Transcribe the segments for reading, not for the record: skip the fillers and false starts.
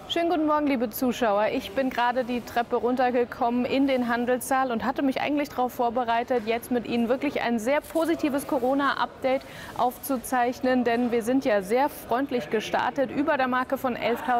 Schönen guten Morgen, liebe Zuschauer. Ich bin gerade die Treppe runtergekommen in den Handelssaal und hatte mich eigentlich darauf vorbereitet, jetzt mit Ihnen wirklich ein sehr positives Corona-Update aufzuzeichnen. Denn wir sind ja sehr freundlich gestartet, über der Marke von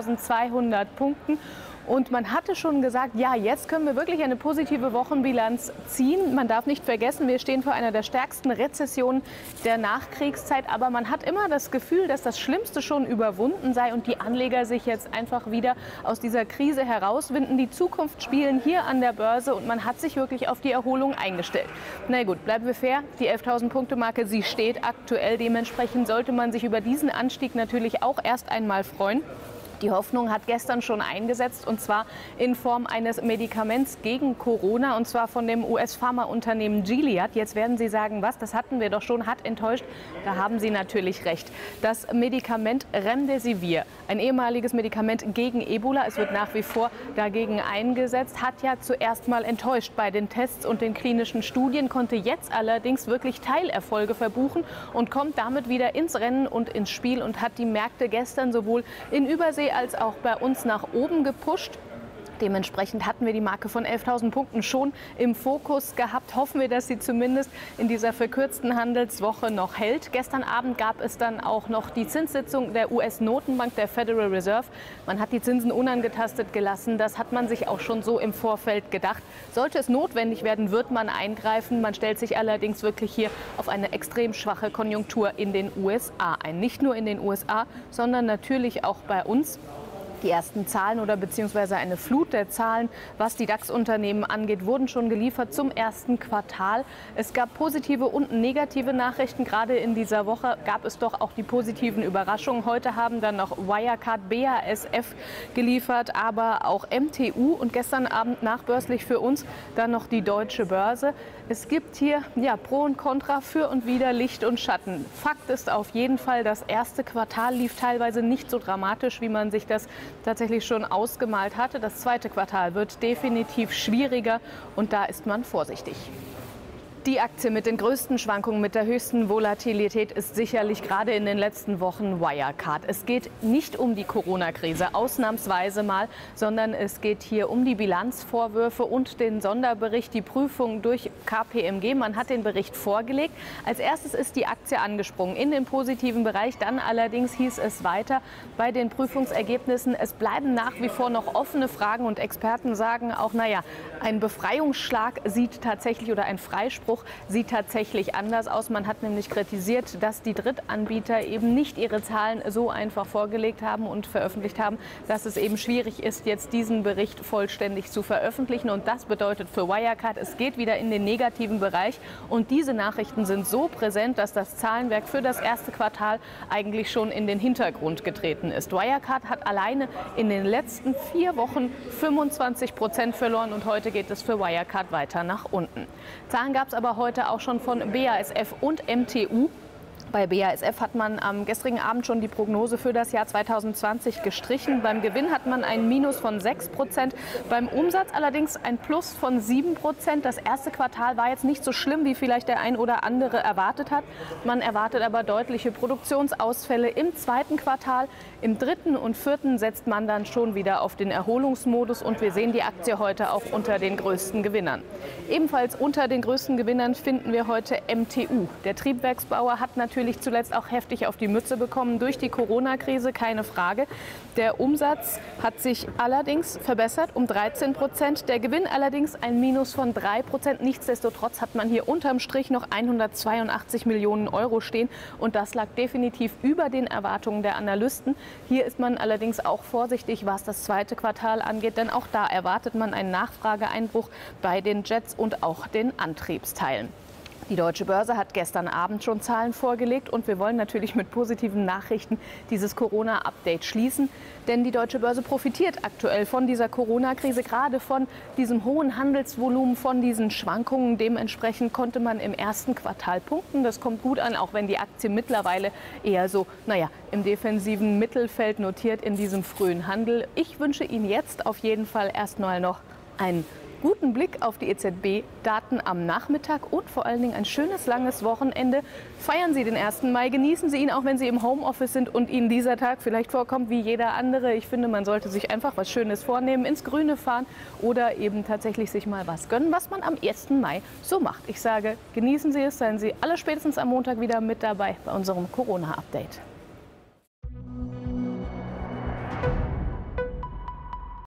11.200 Punkten. Und man hatte schon gesagt, ja, jetzt können wir wirklich eine positive Wochenbilanz ziehen. Man darf nicht vergessen, wir stehen vor einer der stärksten Rezessionen der Nachkriegszeit. Aber man hat immer das Gefühl, dass das Schlimmste schon überwunden sei und die Anleger sich jetzt einfach wieder aus dieser Krise herauswinden. Die Zukunft spielen hier an der Börse und man hat sich wirklich auf die Erholung eingestellt. Na gut, bleiben wir fair. Die 11.000-Punkte-Marke, sie steht aktuell. Dementsprechend sollte man sich über diesen Anstieg natürlich auch erst einmal freuen. Die Hoffnung hat gestern schon eingesetzt, und zwar in Form eines Medikaments gegen Corona, und zwar von dem US-Pharmaunternehmen Gilead. Jetzt werden Sie sagen, was, das hatten wir doch schon, hat enttäuscht. Da haben Sie natürlich recht. Das Medikament Remdesivir, ein ehemaliges Medikament gegen Ebola, es wird nach wie vor dagegen eingesetzt, hat ja zuerst mal enttäuscht bei den Tests und den klinischen Studien, konnte jetzt allerdings wirklich Teilerfolge verbuchen und kommt damit wieder ins Rennen und ins Spiel und hat die Märkte gestern sowohl in Übersee als auch bei uns nach oben gepusht. Dementsprechend hatten wir die Marke von 11.000 Punkten schon im Fokus gehabt. Hoffen wir, dass sie zumindest in dieser verkürzten Handelswoche noch hält. Gestern Abend gab es dann auch noch die Zinssitzung der US-Notenbank, der Federal Reserve. Man hat die Zinsen unangetastet gelassen. Das hat man sich auch schon so im Vorfeld gedacht. Sollte es notwendig werden, wird man eingreifen. Man stellt sich allerdings wirklich hier auf eine extrem schwache Konjunktur in den USA ein. Nicht nur in den USA, sondern natürlich auch bei uns. Die ersten Zahlen oder beziehungsweise eine Flut der Zahlen, was die DAX-Unternehmen angeht, wurden schon geliefert zum ersten Quartal. Es gab positive und negative Nachrichten. Gerade in dieser Woche gab es doch auch die positiven Überraschungen. Heute haben dann noch Wirecard, BASF geliefert, aber auch MTU und gestern Abend nachbörslich für uns dann noch die Deutsche Börse. Es gibt hier ja Pro und Contra, für und wider, Licht und Schatten. Fakt ist auf jeden Fall, das erste Quartal lief teilweise nicht so dramatisch, wie man sich das tatsächlich schon ausgemalt hatte. Das zweite Quartal wird definitiv schwieriger und da ist man vorsichtig. Die Aktie mit den größten Schwankungen, mit der höchsten Volatilität ist sicherlich gerade in den letzten Wochen Wirecard. Es geht nicht um die Corona-Krise, ausnahmsweise mal, sondern es geht hier um die Bilanzvorwürfe und den Sonderbericht, die Prüfung durch KPMG. Man hat den Bericht vorgelegt. Als erstes ist die Aktie angesprungen in den positiven Bereich. Dann allerdings hieß es weiter bei den Prüfungsergebnissen, es bleiben nach wie vor noch offene Fragen und Experten sagen auch, naja, ein Befreiungsschlag sieht tatsächlich oder ein Freispruch sieht tatsächlich anders aus. Man hat nämlich kritisiert, dass die Drittanbieter eben nicht ihre Zahlen so einfach vorgelegt haben und veröffentlicht haben, dass es eben schwierig ist, jetzt diesen Bericht vollständig zu veröffentlichen. Und das bedeutet für Wirecard, es geht wieder in den negativen Bereich. Und diese Nachrichten sind so präsent, dass das Zahlenwerk für das erste Quartal eigentlich schon in den Hintergrund getreten ist. Wirecard hat alleine in den letzten 4 Wochen 25% verloren und heute geht es für Wirecard weiter nach unten. Zahlen gab es aber heute auch schon von BASF und MTU. Bei BASF hat man am gestrigen Abend schon die Prognose für das Jahr 2020 gestrichen. Beim Gewinn hat man ein Minus von 6%, beim Umsatz allerdings ein Plus von 7%. Das erste Quartal war jetzt nicht so schlimm, wie vielleicht der ein oder andere erwartet hat. Man erwartet aber deutliche Produktionsausfälle im zweiten Quartal. Im dritten und vierten setzt man dann schon wieder auf den Erholungsmodus und wir sehen die Aktie heute auch unter den größten Gewinnern. Ebenfalls unter den größten Gewinnern finden wir heute MTU. Der Triebwerksbauer hat natürlich zuletzt auch heftig auf die Mütze bekommen durch die Corona-Krise, keine Frage. Der Umsatz hat sich allerdings verbessert um 13%, der Gewinn allerdings ein Minus von 3%. Nichtsdestotrotz hat man hier unterm Strich noch 182 Millionen Euro stehen und das lag definitiv über den Erwartungen der Analysten. Hier ist man allerdings auch vorsichtig, was das zweite Quartal angeht, denn auch da erwartet man einen Nachfrageeinbruch bei den Jets und auch den Antriebsteilen. Die Deutsche Börse hat gestern Abend schon Zahlen vorgelegt und wir wollen natürlich mit positiven Nachrichten dieses Corona-Update schließen. Denn die Deutsche Börse profitiert aktuell von dieser Corona-Krise, gerade von diesem hohen Handelsvolumen, von diesen Schwankungen. Dementsprechend konnte man im ersten Quartal punkten. Das kommt gut an, auch wenn die Aktie mittlerweile eher so, naja, im defensiven Mittelfeld notiert in diesem frühen Handel. Ich wünsche Ihnen jetzt auf jeden Fall erstmal noch einen guten Blick auf die EZB-Daten am Nachmittag und vor allen Dingen ein schönes, langes Wochenende. Feiern Sie den 1. Mai, genießen Sie ihn, auch wenn Sie im Homeoffice sind und Ihnen dieser Tag vielleicht vorkommt wie jeder andere. Ich finde, man sollte sich einfach was Schönes vornehmen, ins Grüne fahren oder eben tatsächlich sich mal was gönnen, was man am 1. Mai so macht. Ich sage, genießen Sie es, seien Sie alle spätestens am Montag wieder mit dabei bei unserem Corona-Update.